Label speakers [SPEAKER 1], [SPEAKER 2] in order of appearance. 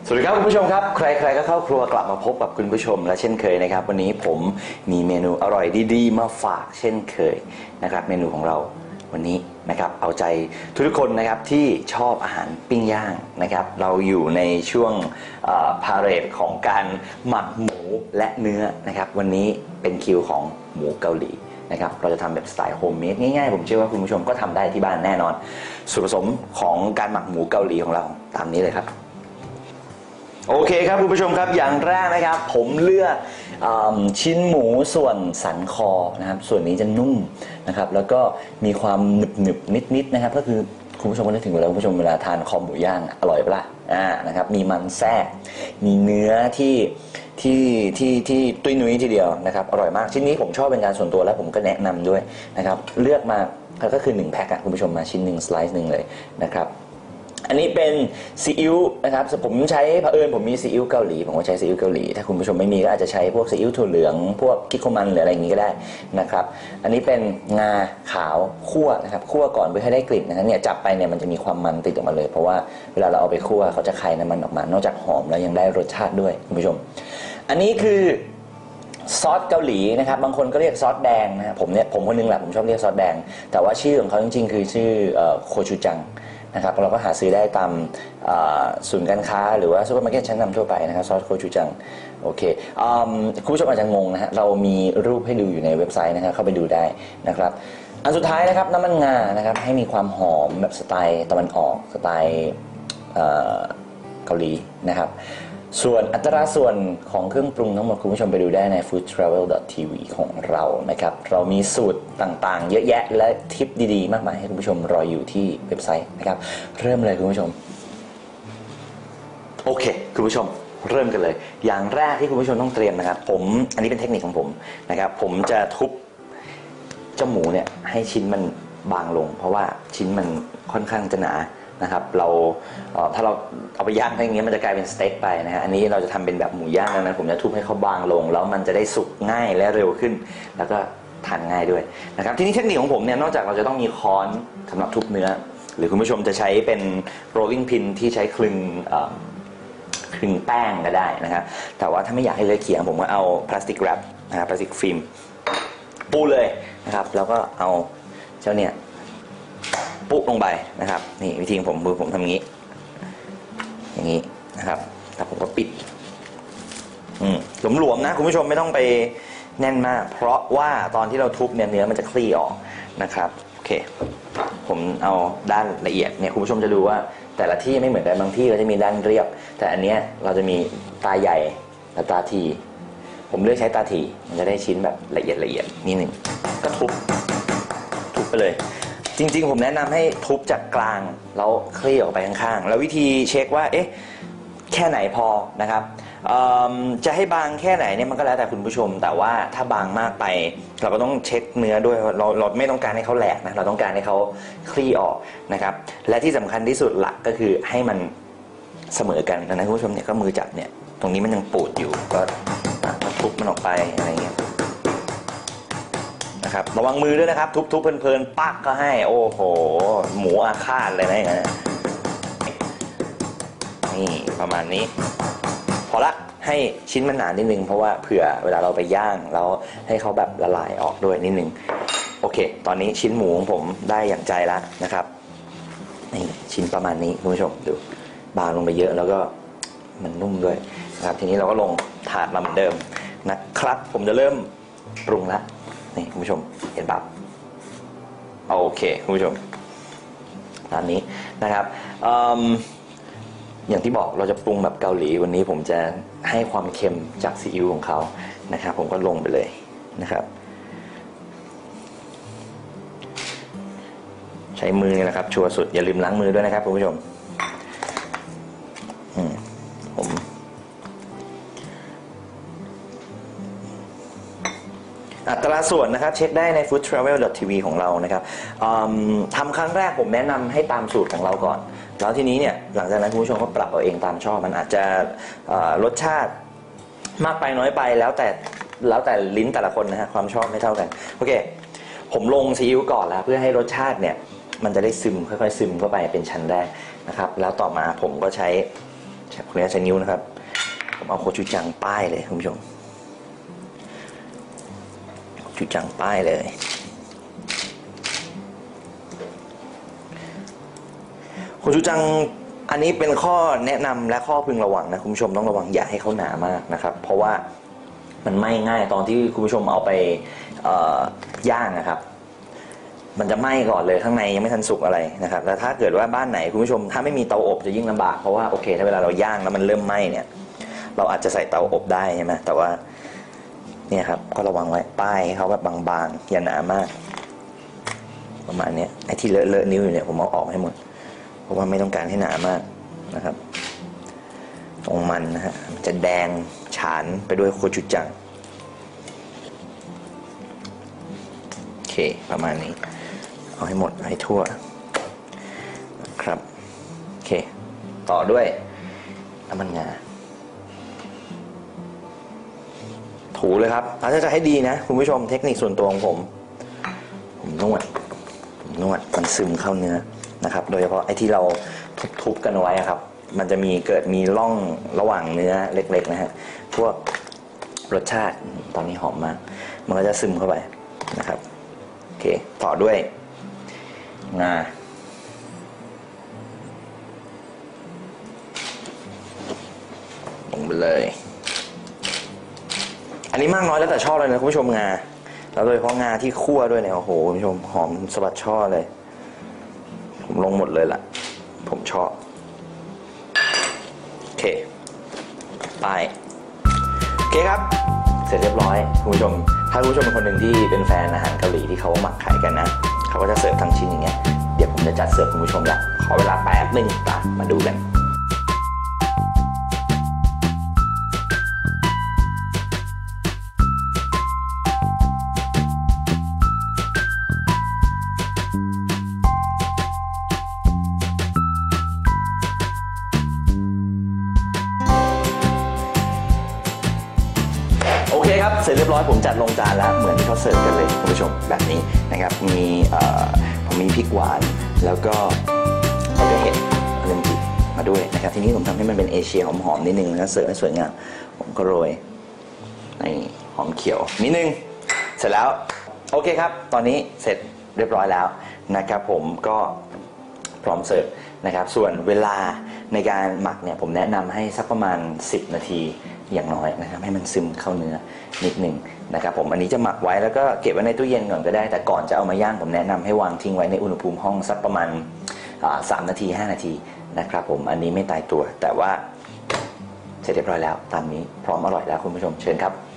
[SPEAKER 1] สวัสดีครับคุณผู้ชมครับใครๆก็เข้าครัวกลับมาพบกับคุณผู้ชมและเช่นเคยนะครับวันนี้ผมมีเมนูอร่อยดีๆมาฝากเช่นเคยนะครับเมนูของเราวันนี้นะครับเอาใจทุกคนนะครับที่ชอบอาหารปิ้งย่างนะครับเราอยู่ในช่วงพาเหรดของการหมักหมูและเนื้อนะครับวันนี้เป็นคิวของหมูเกาหลีนะครับเราจะทำแบบสไตล์โฮมเมดง่ายๆผมเชื่อว่าคุณผู้ชมก็ทำได้ที่บ้านแน่นอนส่วนผสมของการหมักหมูเกาหลีของเราตามนี้เลยครับโอเคครับคุณผู้ชมครับอย่างแรกนะครับผมเลือกชิ้นหมูส่วนสันคอนะครับส่วนนี้จะนุ่มนะครับแล้วก็มีความหนึบๆนิดๆนะครับก็คือคุณผู้ชมก็นึกถึงเวลาคุณผู้ชมเวลาทานคอหมูย่างอร่อยปะล่ะนะครับมีมันแทรกมีเนื้อที่ตุ้ยนุ้ยทีเดียวนะครับอร่อยมากชิ้นนี้ผมชอบเป็นการส่วนตัวแล้วผมก็แนะนำด้วยนะครับเลือกมาก็คือ1แพ็คคุณผู้ชมมาชิ้น1สไลซ์1เลยนะครับอันนี้เป็นซีอิ๊วนะครับผมใช้เผอิญผมมีซีอิ๊วเกาหลีผมก็ใช้ซีอิ๊วเกาหลีถ้าคุณผู้ชมไม่มีก็อาจจะใช้พวกซีอิ๊วถั่วเหลืองพวกคิโคมันหรืออะไรอย่างนี้ก็ได้นะครับอันนี้เป็นงาขาวคั่วนะครับคั่วก่อนเพื่อให้ได้กลิ่นนะครับเนี่ยจับไปเนี่ยมันจะมีความมันติดออกมาเลยเพราะว่าเวลาเราเอาไปคั่วเขาจะคายน้ำมันออกมานอกจากหอมแล้วยังได้รสชาติด้วยคุณผู้ชมอันนี้คือซอสเกาหลีนะครับบางคนก็เรียกซอสแดงนะผมคนนึงแหละผมชอบเรียกซอสแดงแต่ว่าชื่อของเขาจริงๆคือชื่อโคชูจังนะครับเราก็หาซื้อได้ตามศูนย์การค้าหรือว่าซูเปอร์มาร์เก็ตชั้นนำทั่วไปนะครับซอสโคชูจังโอเคคุณผู้ชมอาจจะงงนะฮะเรามีรูปให้ดูอยู่ในเว็บไซต์นะครับเข้าไปดูได้นะครับอันสุดท้ายนะครับน้ำมันงานะครับให้มีความหอมแบบสไตล์ตะวันออกสไตล์เกาหลีนะครับส่วนอัตราส่วนของเครื่องปรุงทั้งหมดคุณผู้ชมไปดูได้ใน foodtravel.tv ของเรานะครับเรามีสูตรต่างๆเยอะแยะและทิปดีๆมากมายให้คุณผู้ชมรออยู่ที่เว็บไซต์นะครับเริ่มเลยคุณผู้ชมโอเคคุณผู้ชมเริ่มกันเลยอย่างแรกที่คุณผู้ชมต้องเตรียมนะครับอันนี้เป็นเทคนิคของผมนะครับผมจะทุบเจ้าหมูเนี่ยให้ชิ้นมันบางลงเพราะว่าชิ้นมันค่อนข้างจะหนานะครับถ้าเราเอาไปย่างอย่างเงี้ยมันจะกลายเป็นสเต็กไปนะฮะอันนี้เราจะทำเป็นแบบหมูย่างดังนั้นผมจะทุบให้เขาบางลงแล้วมันจะได้สุกง่ายและเร็วขึ้นแล้วก็ทานง่ายด้วยนะครับทีนี้เทคนิคของผมเนี่ยนอกจากเราจะต้องมีค้อนสำหรับทุบเนื้อหรือคุณผู้ชมจะใช้เป็น rolling pin ที่ใช้คลึงแป้งก็ได้นะครับแต่ว่าถ้าไม่อยากให้เลอะเขียงผมก็เอาพลาสติกแรปนะครับพลาสติกฟิล์มปูเลยนะครับแล้วก็เอาเจ้าเนี่ยปุ๊บลงไปนะครับนี่วิธีของผมทำอย่างนี้นะครับแล้วผมก็ปิดหลวมๆนะคุณผู้ชมไม่ต้องไปแน่นมากเพราะว่าตอนที่เราทุบเนี่ยเนื้อมันจะคลี่ออกนะครับโอเคผมเอาด้านละเอียดเนี่ยคุณผู้ชมจะดูว่าแต่ละที่ไม่เหมือนกันบางที่เราจะมีด้านเรียบแต่อันเนี้ยเราจะมีตาใหญ่และตาทีผมเลือกใช้ตาทีมันจะได้ชิ้นแบบละเอียดนิดนึงก็ทุบไปเลยจริงๆผมแนะนำให้ทุบจากกลางแล้วคลี่ออกไปข้างๆแล้ววิธีเช็คว่าแค่ไหนพอนะครับจะให้บางแค่ไหนเนี่ยมันก็แล้วแต่คุณผู้ชมแต่ว่าถ้าบางมากไปเราก็ต้องเช็คเนื้อด้วยเราไม่ต้องการให้เขาแหลกนะเราต้องการให้เขาคลี่ออกนะครับและที่สำคัญที่สุดหลักก็คือให้มันเสมอกันนะคุณผู้ชมเนี่ยก็มือจับเนี่ยตรงนี้มันยังปูดอยู่ก็ทุบมันออกไปอะไรเงี้ยนะครับระวังมือด้วยนะครับทุบเพลินๆปักก็ให้โอ้โหหมูอาฆาตเลยนะอย่างนี้นี่ประมาณนี้พอละให้ชิ้นมันหนานิดนึงเพราะว่าเผื่อเวลาเราไปย่างแล้วให้เขาแบบละลายออกด้วยนิดนึงโอเคตอนนี้ชิ้นหมูของผมได้อย่างใจแล้วนะครับนี่ชิ้นประมาณนี้คุณผู้ชมดูบางลงไปเยอะแล้วก็มันนุ่มด้วยนะครับทีนี้เราก็ลงถาดมาเหมือนเดิมนะครับผมจะเริ่มปรุงแล้วนี่คุณผู้ชมเห็นป่ะโอเคคุณผู้ชมตามนี้นะครับอย่างที่บอกเราจะปรุงแบบเกาหลีวันนี้ผมจะให้ความเค็มจากซีอิ๊วของเขานะครับผมก็ลงไปเลยนะครับใช้มือนะครับชัวร์สุดอย่าลืมล้างมือด้วยนะครับคุณผู้ชมผมอัตราส่วนนะครับเช็คได้ใน foodtravel.tv ของเรานะครับทำครั้งแรกผมแนะนำให้ตามสูตรของเราก่อนแล้วทีนี้เนี่ยหลังจากนั้นคุณผู้ชมก็ปรับเอาเองตามชอบมันอาจจะรสชาติมากไปน้อยไปแล้วแต่ลิ้นแต่ละคนนะฮะความชอบไม่เท่ากันโอเคผมลงซีอิ๊วก่อนแล้วเพื่อให้รสชาติเนี่ยมันจะได้ซึมค่อยๆซึมเข้าไปเป็นชั้นแรกนะครับแล้วต่อมาผมก็ใช้ขออนุญาตใช้นิ้วนะครับผมเอาโคชูจังป้ายเลยคุณผู้ชมโคชูจังป้ายเลยโคชูจังอันนี้เป็นข้อแนะนำและข้อพึงระวังนะคุณผู้ชมต้องระวังอย่าให้เขาหนามากนะครับเพราะว่ามันไหม้ง่ายตอนที่คุณผู้ชมเอาไปย่างนะครับมันจะไหม้ก่อนเลยข้างในยังไม่ทันสุกอะไรนะครับแล้วถ้าเกิดว่าบ้านไหนคุณผู้ชมถ้าไม่มีเตาอบจะยิ่งลำบากเพราะว่าโอเคถ้าเวลาเราย่างแล้วมันเริ่มไหม้เนี่ยเราอาจจะใส่เตาอบได้ใช่ไหมแต่ว่าเนี่ยครับก็ระวังไว้ป้ายเขาแบบบางๆอย่าหนามากประมาณนี้ไอ้ที่เลอะนิ้วอยู่เนี่ยผมเอาออกให้หมดเพราะว่าไม่ต้องการให้หนามากนะครับตรงมันนะฮะจะแดงฉานไปด้วยโคชูจังโอเคประมาณนี้เอาให้หมดให้ทั่วครับโอเคต่อด้วยน้ำมันงาถูเลยครับถ้าจะให้ดีนะคุณผู้ชมเทคนิคส่วนตัวของผมนวดมันซึมเข้าเนื้อนะครับโดยเฉพาะไอ้ที่เราทุบกันไว้ครับมันจะมีเกิดมีร่องระหว่างเนื้อเล็กๆนะฮะพวกรสชาติตอนนี้หอมมากมันก็จะซึมเข้าไปนะครับโอเคต่อด้วยงาลงไปเลยอันนี้มากน้อยแล้วแต่ชอบเลยนะคุณผู้ชมงาแล้วโดยเฉพาะงาที่คั่วด้วยเนี่ยโอ้โหคุณผู้ชมหอมสะบัดช่อเลยผมลงหมดเลยล่ะผมชอบโอเคไปโอเคครับเสร็จเรียบร้อยคุณผู้ชมถ้าคุณผู้ชมเป็นคนหนึ่งที่เป็นแฟนอาหารเกาหลีที่เขาหมักขายกันนะเขาก็จะเสิร์ฟทั้งชิ้นอย่างเงี้ยเดี๋ยวผมจะจัดเสิร์ฟคุณผู้ชมละขอเวลาแป๊บนึงมาดูกันโอเคครับเสร็จเรียบร้อยผมจัดลงจานแล้วเหมือนที่เขาเสิร์ฟกันเลยคุณผู้ชมแบบนี้นะครับผมมีพริกหวานแล้วก็เห็ดเริ่มจิมาด้วยนะครับทีนี้ผมทำให้มันเป็นเอเชียหอมๆนิดนึงแล้วเสิร์ฟให้สวยงามผมก็โรยในหอมเขียวนิดนึงเสร็จแล้วโอเคครับตอนนี้เสร็จเรียบร้อยแล้วนะครับผมก็พร้อมเสิร์ฟนะครับส่วนเวลาในการหมักเนี่ยผมแนะนำให้สักประมาณ10 นาทีอย่างน้อยนะครับให้มันซึมเข้าเนื้อนิดนึงนะครับผมอันนี้จะหมักไว้แล้วก็เก็บไว้ในตู้เย็นก่อนก็ได้แต่ก่อนจะเอามาย่างผมแนะนำให้วางทิ้งไว้ในอุณหภูมิห้องสักประมาณ3 นาที 5 นาทีนะครับผมอันนี้ไม่ตายตัวแต่ว่าเสร็จเรียบร้อยแล้วตามนี้พร้อมอร่อยแล้วคุณผู้ชมเชิญครับ